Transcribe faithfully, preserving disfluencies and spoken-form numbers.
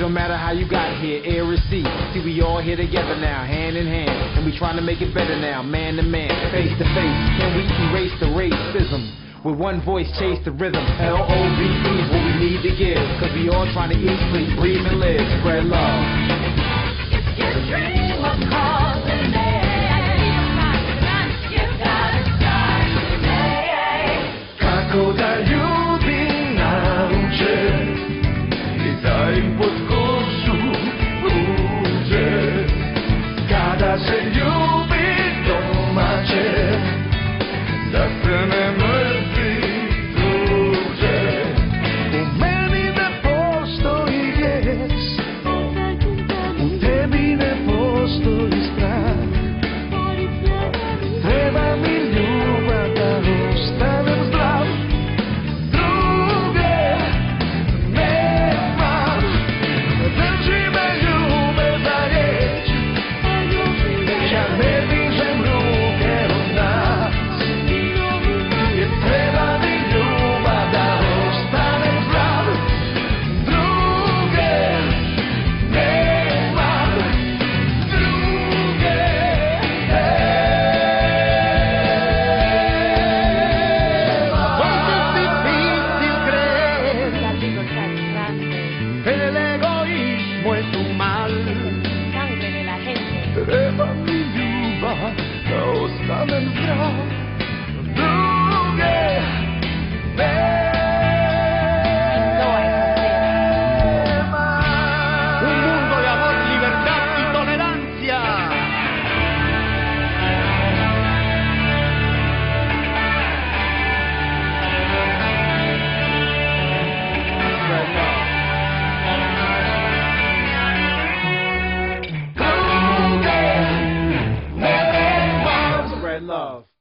don't matter how you got here, air or sea. See, we all here together now, hand in hand, and we trying to make it better now, man to man, face to face. Can we erase the racism? With one voice, chase the rhythm. L O V E is what we need to give, cause we all trying to eat, sleep, breathe, and live. Spread love. If you dream of calling me, you gotta start today. Kako da ljubim nauče I da im pod kožu uđe. Kada se ljubi domaće, da se ne mrtvi tuđe. U meni ne postoji vijest, u tebi ne postoji strah. Treba mi ljubav da ostanem zdrav, druge nemam. Drži me ljube za riječ, ja ne dižem ruke od nas. Jer treba mi ljubav da ostanem zdrav, druge nemam, druge nemam. Porque es difícil creer La libertad es grande, que el egoísmo es un mal. sangre de la gente. Treba mi ljubav da ostanem zdrav, druge nema. Un mundo de amor, libertad y tolerancia. Druge nema. Spread love.